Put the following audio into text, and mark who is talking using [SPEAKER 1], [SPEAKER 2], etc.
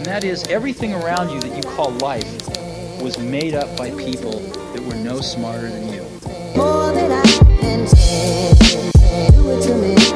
[SPEAKER 1] that is, everything around you that you call life was made up by people that were no smarter than you.
[SPEAKER 2] More than I can say, do it to me.